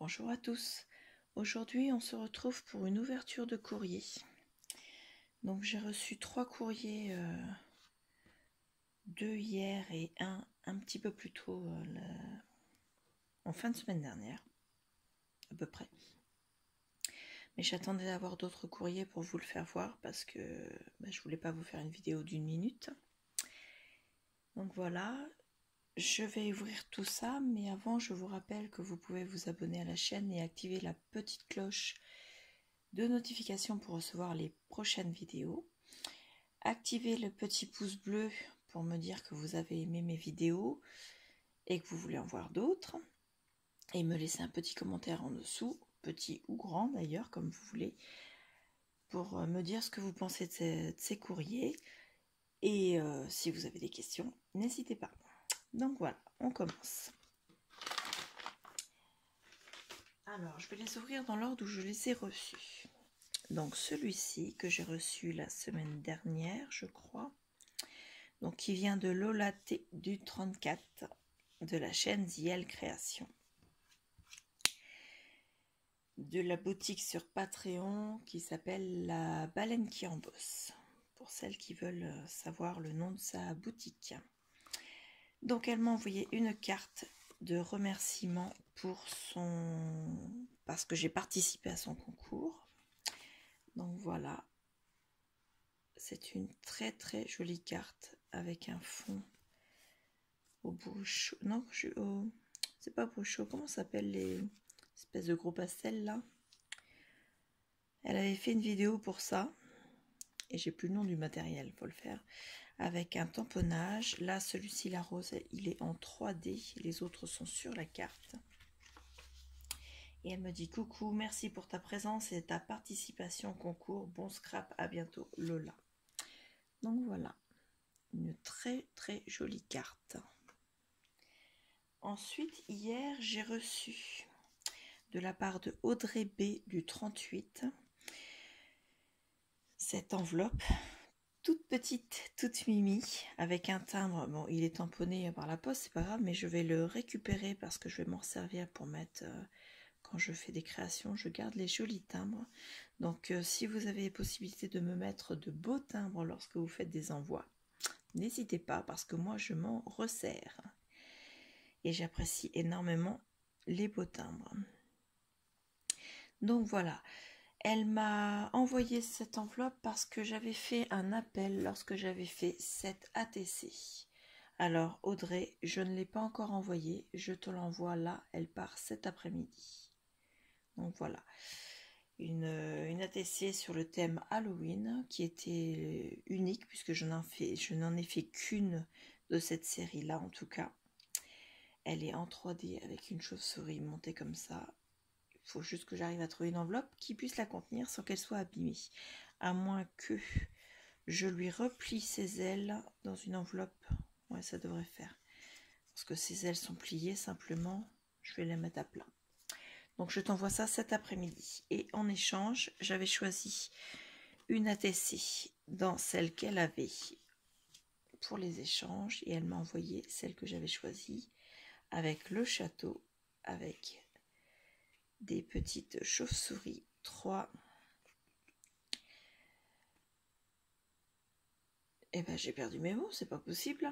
Bonjour à tous. Aujourd'hui, on se retrouve pour une ouverture de courrier. Donc, j'ai reçu 3 courriers, 2 hier et un petit peu plus tôt en fin de semaine dernière, à peu près. Mais j'attendais d'avoir d'autres courriers pour vous le faire voir parce que je voulais pas vous faire une vidéo d'1 minute. Donc voilà, je vais ouvrir tout ça, mais avant, je vous rappelle que vous pouvez vous abonner à la chaîne et activer la petite cloche de notification pour recevoir les prochaines vidéos. Activez le petit pouce bleu pour me dire que vous avez aimé mes vidéos et que vous voulez en voir d'autres. Et me laisser un petit commentaire en dessous, petit ou grand d'ailleurs, comme vous voulez, pour me dire ce que vous pensez de ces courriers. Et si vous avez des questions, n'hésitez pas. Donc voilà, on commence. Alors, je vais les ouvrir dans l'ordre où je les ai reçus. Donc celui-ci que j'ai reçu la semaine dernière, je crois. Donc qui vient de Lola T du 34 de la chaîne Ziel Création. De la boutique sur Patreon qui s'appelle La Baleine qui en bosse. Pour celles qui veulent savoir le nom de sa boutique. Donc elle m'a envoyé une carte de remerciement parce que j'ai participé à son concours. Donc voilà. C'est une très très jolie carte avec un fond au brochot. Non, c'est pas brochot. Comment ça s'appelle les espèces de gros pastels là? Elle avait fait une vidéo pour ça. Et j'ai plus le nom du matériel, faut le faire. Avec un tamponnage. Là, celui-ci, la rose, il est en 3D. Les autres sont sur la carte. Et elle me dit coucou, merci pour ta présence et ta participation au concours. Bon scrap, à bientôt, Lola. Donc voilà, une très très jolie carte. Ensuite, hier, j'ai reçu de la part de Audrey B du 38 cette enveloppe toute petite, toute mimi, avec un timbre. Bon, il est tamponné par la poste, c'est pas grave, mais je vais le récupérer parce que je vais m'en servir pour mettre, quand je fais des créations, je garde les jolis timbres. Donc, si vous avez possibilité de me mettre de beaux timbres lorsque vous faites des envois, n'hésitez pas parce que moi, je m'en resserre. Et j'apprécie énormément les beaux timbres. Donc voilà. Elle m'a envoyé cette enveloppe parce que j'avais fait un appel lorsque j'avais fait cette ATC. Alors Audrey, je ne l'ai pas encore envoyée, je te l'envoie là, elle part cet après-midi. Donc voilà, une ATC sur le thème Halloween qui était unique puisque je n'en ai fait qu'une de cette série-là en tout cas. Elle est en 3D avec une chauve-souris montée comme ça. Il faut juste que j'arrive à trouver une enveloppe qui puisse la contenir sans qu'elle soit abîmée. À moins que je lui replie ses ailes dans une enveloppe. Ouais, ça devrait faire. Parce que ses ailes sont pliées, simplement, je vais les mettre à plat. Donc, je t'envoie ça cet après-midi. Et en échange, j'avais choisi une ATC dans celle qu'elle avait pour les échanges. Et elle m'a envoyé celle que j'avais choisie avec le château, avec des petites chauves-souris, 3. Eh ben j'ai perdu mes mots, c'est pas possible.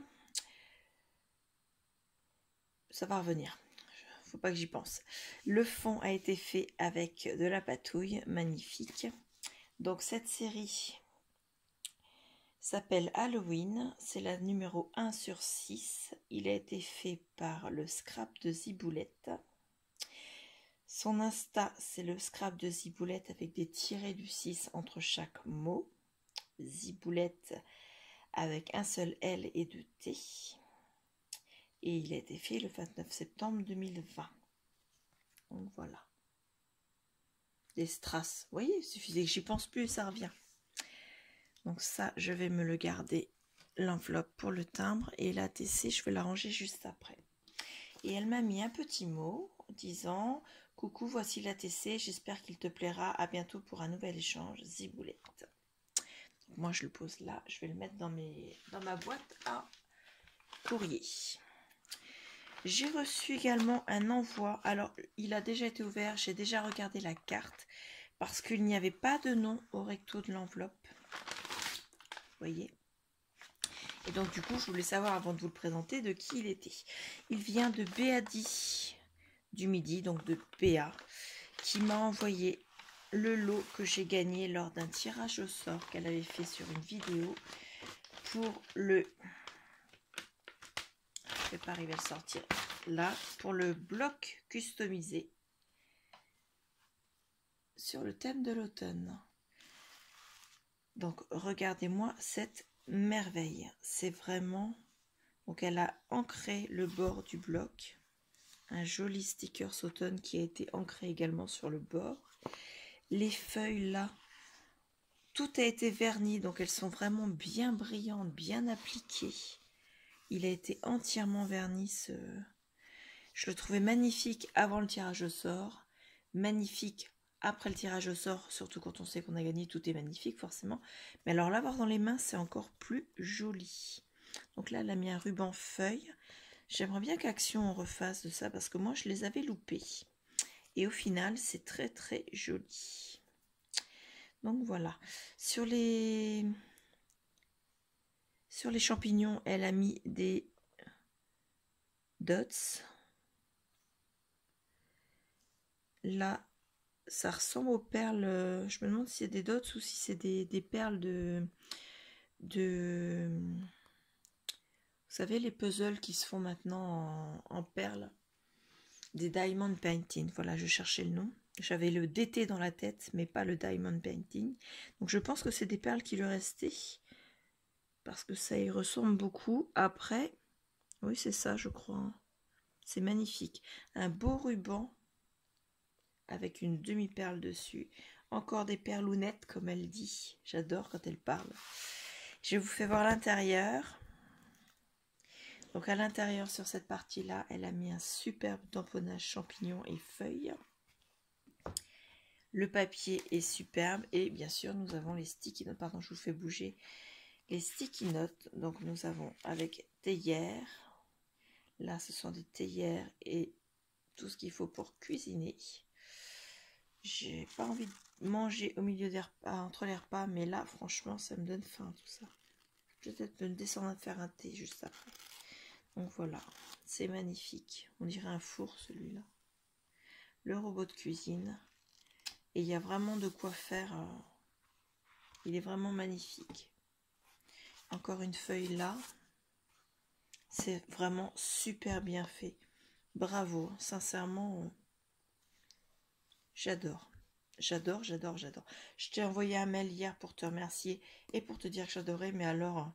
Ça va revenir, faut pas que j'y pense. Le fond a été fait avec de la patouille, magnifique. Donc cette série s'appelle Halloween, c'est la numéro 1 sur 6. Il a été fait par le scrap de Ziboulette. Son Insta, c'est le scrap de Ziboulette avec des tirets du 6 entre chaque mot. Ziboulette avec un seul L et 2 T. Et il a été fait le 29 septembre 2020. Donc voilà. Des strass. Vous voyez, il suffisait que j'y pense plus et ça revient. Donc ça, je vais me le garder. L'enveloppe pour le timbre. Et la TC, je vais la ranger juste après. Et elle m'a mis un petit mot disant « Coucou, voici la TC, j'espère qu'il te plaira. À bientôt pour un nouvel échange. Ziboulette. » Donc moi, je le pose là. Je vais le mettre dans ma boîte à courrier. J'ai reçu également un envoi. Alors, il a déjà été ouvert. J'ai déjà regardé la carte parce qu'il n'y avait pas de nom au recto de l'enveloppe. Vous voyez? Et donc, du coup, je voulais savoir avant de vous le présenter de qui il était. Il vient de Béadi du Midi, donc de PA, qui m'a envoyé le lot que j'ai gagné lors d'un tirage au sort qu'elle avait fait sur une vidéo pour le... Je ne vais pas arriver à le sortir là, pour le bloc customisé sur le thème de l'automne. Donc regardez-moi cette merveille, c'est vraiment... Donc elle a ancré le bord du bloc, un joli sticker automne qui a été ancré également sur le bord. Les feuilles là, tout a été verni, donc elles sont vraiment bien brillantes, bien appliquées. Il a été entièrement verni, je le trouvais magnifique avant le tirage au sort, magnifique après le tirage au sort, surtout quand on sait qu'on a gagné, tout est magnifique forcément. Mais alors l'avoir dans les mains, c'est encore plus joli. Donc là, elle a mis un ruban feuille. J'aimerais bien qu'Action refasse de ça parce que moi, je les avais loupés. Et au final, c'est très très joli. Donc voilà. Sur les champignons, elle a mis des dots. Là, ça ressemble aux perles. Je me demande si c'est des dots ou si c'est des perles de... Vous savez, les puzzles qui se font maintenant en perles. Des diamond painting. Voilà, je cherchais le nom. J'avais le DT dans la tête, mais pas le diamond painting. Donc je pense que c'est des perles qui lui restaient. Parce que ça y ressemble beaucoup. Après, oui, c'est ça, je crois. C'est magnifique. Un beau ruban avec une demi-perle dessus. Encore des perlounettes, comme elle dit. J'adore quand elle parle. Je vous fais voir l'intérieur. Donc à l'intérieur, sur cette partie-là, elle a mis un superbe tamponnage champignons et feuilles. Le papier est superbe. Et bien sûr, nous avons les sticky notes. Pardon, je vous fais bouger. Les sticky notes. Donc nous avons avec théière. Là, ce sont des théières et tout ce qu'il faut pour cuisiner. J'ai pas envie de manger au milieu des repas, entre les repas, mais là, franchement, ça me donne faim tout ça. Je vais peut-être me descendre à faire un thé juste après. Donc voilà, c'est magnifique. On dirait un four celui-là. Le robot de cuisine. Et il y a vraiment de quoi faire. Il est vraiment magnifique. Encore une feuille là. C'est vraiment super bien fait. Bravo, sincèrement, j'adore. J'adore, j'adore, j'adore. Je t'ai envoyé un mail hier pour te remercier et pour te dire que j'adorais, mais alors,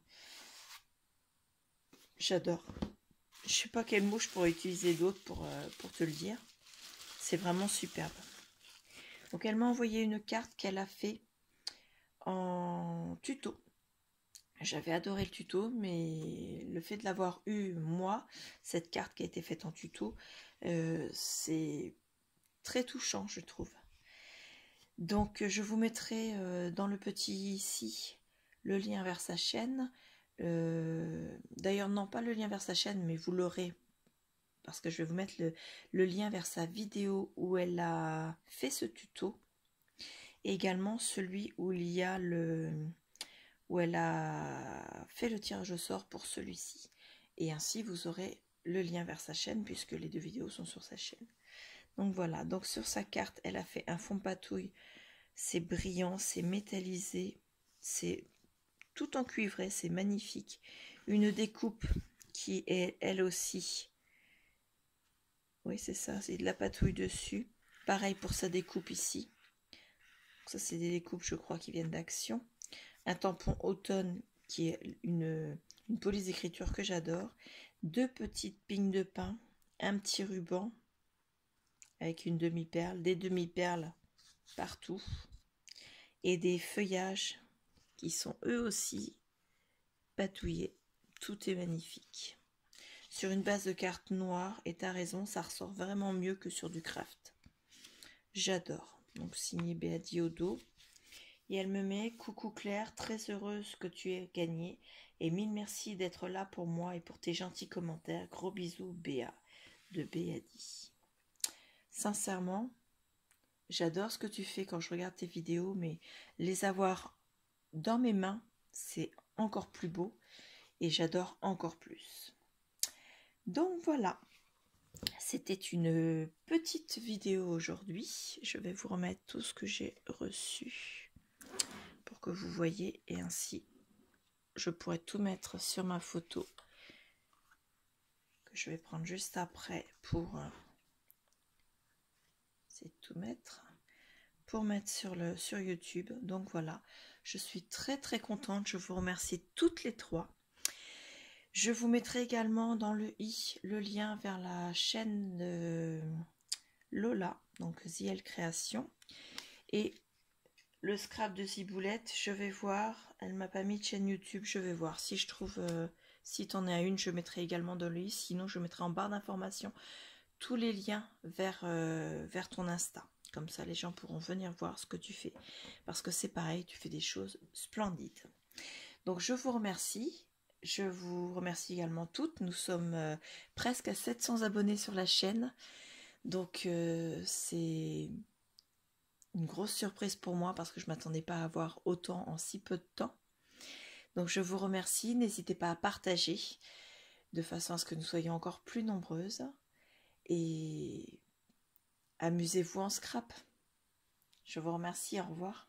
j'adore. Je sais pas quel mot je pourrais utiliser d'autre pour te le dire. C'est vraiment superbe. Donc elle m'a envoyé une carte qu'elle a fait en tuto. J'avais adoré le tuto, mais le fait de l'avoir eu, moi, cette carte qui a été faite en tuto, c'est très touchant, je trouve. Donc, je vous mettrai dans le petit ici le lien vers sa chaîne. D'ailleurs, non, pas le lien vers sa chaîne, mais vous l'aurez parce que je vais vous mettre le lien vers sa vidéo où elle a fait ce tuto. Et également celui où il y a où elle a fait le tirage au sort pour celui-ci. Et ainsi, vous aurez le lien vers sa chaîne puisque les deux vidéos sont sur sa chaîne. Donc voilà, donc sur sa carte, elle a fait un fond patouille. C'est brillant, c'est métallisé, c'est tout en cuivré, c'est magnifique. Une découpe qui est elle aussi, oui c'est ça, c'est de la patouille dessus. Pareil pour sa découpe ici. Ça c'est des découpes je crois qui viennent d'Action. Un tampon automne qui est une police d'écriture que j'adore. Deux petites pignes de pain, un petit ruban avec une demi-perle, des demi-perles partout. Et des feuillages qui sont eux aussi patouillés. Tout est magnifique. Sur une base de carte noire, et t'as raison, ça ressort vraiment mieux que sur du craft. J'adore. Donc signé Béadi Odo. Et elle me met: coucou Claire, très heureuse que tu aies gagné. Et mille merci d'être là pour moi et pour tes gentils commentaires. Gros bisous Béa. de Béadi. Sincèrement, j'adore ce que tu fais quand je regarde tes vidéos, mais les avoir dans mes mains, c'est encore plus beau et j'adore encore plus. Donc voilà, c'était une petite vidéo aujourd'hui. Je vais vous remettre tout ce que j'ai reçu pour que vous voyez, et ainsi je pourrais tout mettre sur ma photo que je vais prendre juste après pour tout mettre. Pour mettre sur YouTube. Donc voilà, je suis très contente. Je vous remercie toutes les trois. Je vous mettrai également dans le i le lien vers la chaîne de Lola, donc Ziel Création, et le scrap de Ziboulette. Je vais voir, elle m'a pas mis de chaîne YouTube, je vais voir si je trouve, si tu en as une, je mettrai également dans le i, sinon je mettrai en barre d'informations tous les liens vers ton Insta. Comme ça, les gens pourront venir voir ce que tu fais. Parce que c'est pareil, tu fais des choses splendides. Donc, je vous remercie. Je vous remercie également toutes. Nous sommes presque à 700 abonnés sur la chaîne. Donc, c'est une grosse surprise pour moi parce que je ne m'attendais pas à avoir autant en si peu de temps. Donc, je vous remercie. N'hésitez pas à partager de façon à ce que nous soyons encore plus nombreuses. Et amusez-vous en scrap. Je vous remercie, au revoir.